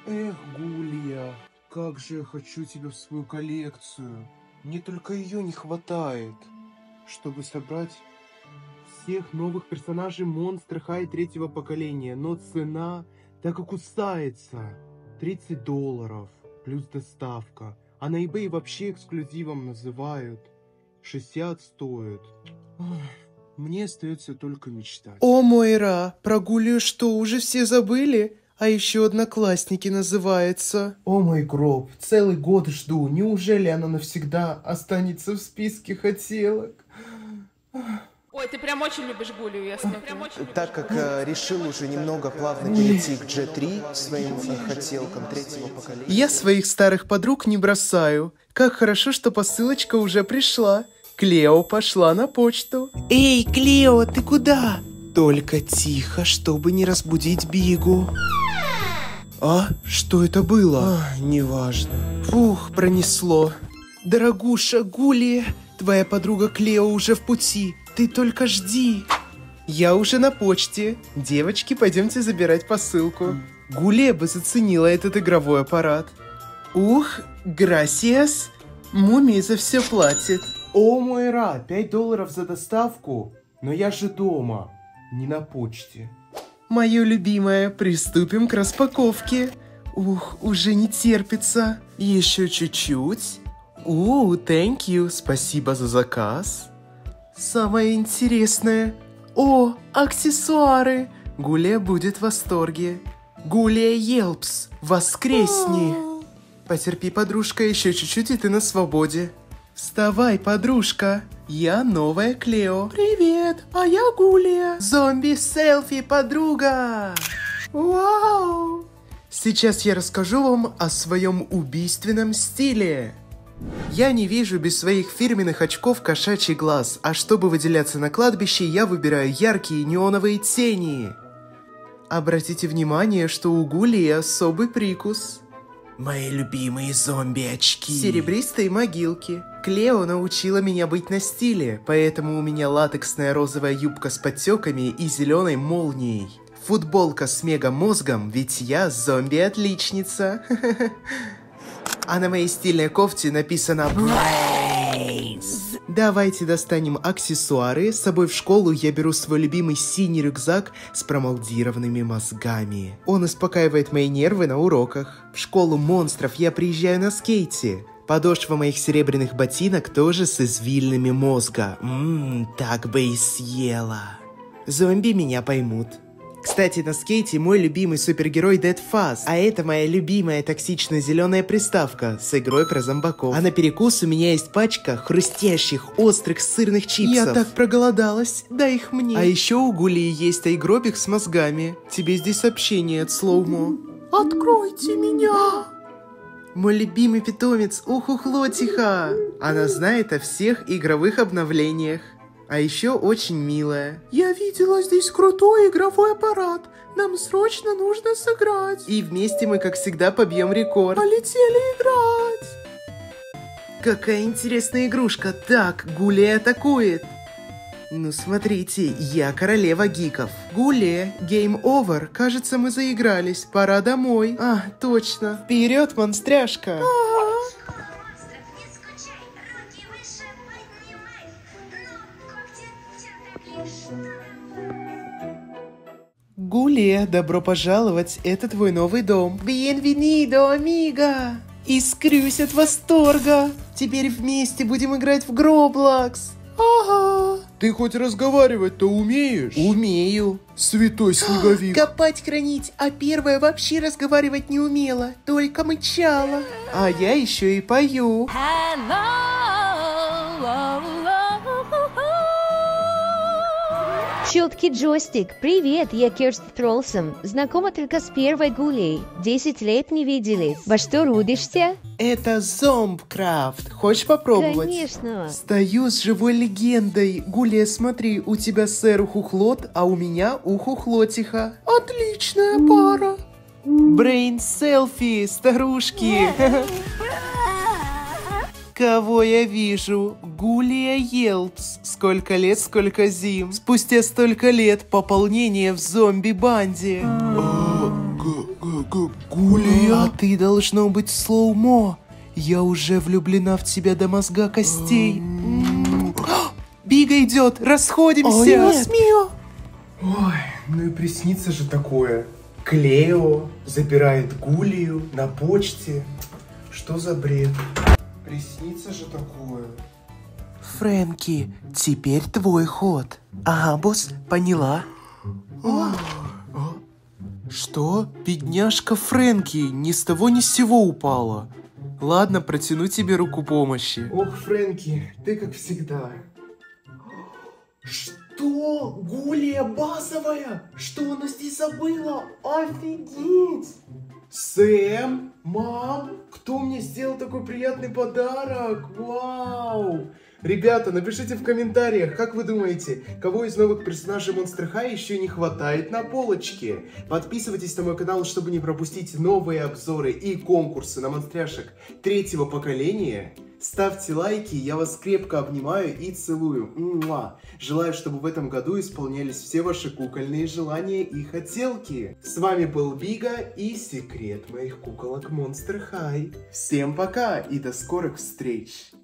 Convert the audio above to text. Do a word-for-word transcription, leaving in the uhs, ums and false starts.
Эх, Гулия, как же я хочу тебя в свою коллекцию. Мне только ее не хватает, чтобы собрать всех новых персонажей Monster High третьего поколения. Но цена так и кусается. тридцать долларов плюс доставка. А на eBay вообще эксклюзивом называют. шестьдесят стоит. Ох, мне остается только мечтать. О, Мойра, про Гулию что, уже все забыли? А еще Одноклассники называется. О мой гроб, целый год жду. Неужели она навсегда останется в списке хотелок? Ой, ты прям очень любишь Гулию, я смотрю. Прям очень Так как э, решил уже немного плавно перейти к джи три, своим э, хотелкам третьего поколения. Я своих старых подруг не бросаю. Как хорошо, что посылочка уже пришла. Клео пошла на почту. Эй, Клео, ты куда? Только тихо, чтобы не разбудить Бигу. А? Что это было? А, неважно. Фух, пронесло. Дорогуша Гулия, твоя подруга Клео уже в пути. Ты только жди. Я уже на почте. Девочки, пойдемте забирать посылку. Гулия бы заценила этот игровой аппарат. Ух, грасиас. Мумия за все платит. О, Мойра, пять долларов за доставку. Но я же дома, не на почте. Мое любимое, приступим к распаковке. Ух, уже не терпится. Еще чуть-чуть. О, thank you, спасибо за заказ. Самое интересное. О, аксессуары. Гулия будет в восторге. Гулия Елпс, воскресни. Потерпи, подружка, еще чуть-чуть, и ты на свободе. Вставай, подружка. Я новая Клео. Привет, а я Гулия. Зомби-селфи, подруга. Вау. Сейчас я расскажу вам о своем убийственном стиле. Я не вижу без своих фирменных очков кошачий глаз, а чтобы выделяться на кладбище, я выбираю яркие неоновые тени. Обратите внимание, что у Гулии особый прикус. Мои любимые зомби-очки. Серебристые могилки. Клео научила меня быть на стиле, поэтому у меня латексная розовая юбка с подтеками и зеленой молнией. Футболка с мега-мозгом, ведь я зомби-отличница. А на моей стильной кофте написано Brains. Давайте достанем аксессуары. С собой в школу я беру свой любимый синий рюкзак с промолдированными мозгами. Он успокаивает мои нервы на уроках. В школу монстров я приезжаю на скейте. Подошва моих серебряных ботинок тоже с извилинами мозга. Ммм, так бы и съела. Зомби меня поймут. Кстати, на скейте мой любимый супергерой Dead Fuzz, а это моя любимая токсично-зеленая приставка с игрой про зомбаков. А на перекус у меня есть пачка хрустящих, острых сырных чипсов. Я так проголодалась, дай их мне. А еще у Гулии есть айгробик с мозгами. Тебе здесь сообщение от Слоумо. Откройте меня! Мой любимый питомец Ухухлотиха. Она знает о всех игровых обновлениях. А еще очень милая. Я видела здесь крутой игровой аппарат. Нам срочно нужно сыграть. И вместе мы, как всегда, побьем рекорд. Полетели играть. Какая интересная игрушка. Так, Гулия атакует. Ну, смотрите, я королева гиков. Гулия, game over. Кажется, мы заигрались. Пора домой. А, точно. Вперед, монстряшка. Гулия, добро пожаловать, это твой новый дом. Bienvenido, amiga! Искрюсь от восторга. Теперь вместе будем играть в Гроблокс. Ага. Ты хоть разговаривать-то умеешь? Умею. Святой снеговик. Копать, хранить, а первая вообще разговаривать не умела, только мычала. А я еще и пою. Щелкий джойстик. Привет, я Кирст Тролсом. Знакома только с первой Гулей. Десять лет не виделись. Во что рудишься? Это Зомбкрафт. Хочешь попробовать? Конечно. Стою с живой легендой. Гулия, смотри, у тебя сэр Ухухлот, а у меня Ухухлотиха. Отличная пара. Брейн селфи, старушки. Кого я вижу? Гулия Елпс. Сколько лет, сколько зим. Спустя столько лет пополнение в зомби-банде. Гулия? А ты должно быть слоумо. Я уже влюблена в тебя до мозга костей. Бига идет, расходимся. Нет. Ой, ну и приснится же такое. Клео забирает Гулию на почте. Что за бред? Приснится же такое. Фрэнки, теперь твой ход. Ага, босс, поняла. Что? Бедняжка Фрэнки ни с того ни с сего упала. Ладно, протяну тебе руку помощи. Ох, Фрэнки, ты как всегда. Что? Гулия базовая? Что она здесь забыла? Офигеть! Сэм, мам, кто мне сделал такой приятный подарок? Вау! Ребята, напишите в комментариях, как вы думаете, кого из новых персонажей Monster High еще не хватает на полочке? Подписывайтесь на мой канал, чтобы не пропустить новые обзоры и конкурсы на монстряшек третьего поколения. Ставьте лайки, я вас крепко обнимаю и целую. Муа. Желаю, чтобы в этом году исполнялись все ваши кукольные желания и хотелки. С вами был Бига и секрет моих куколок Monster High. Всем пока и до скорых встреч!